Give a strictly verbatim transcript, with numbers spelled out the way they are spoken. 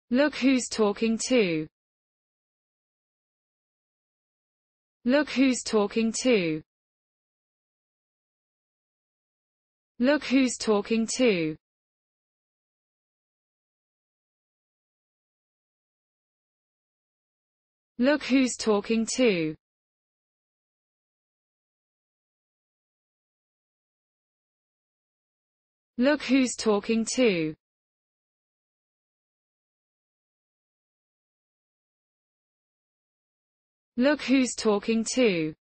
Look who's talking to. Look who's talking to. Look who's talking to. Look who's talking to. Look who's talking to. Look who's talking to.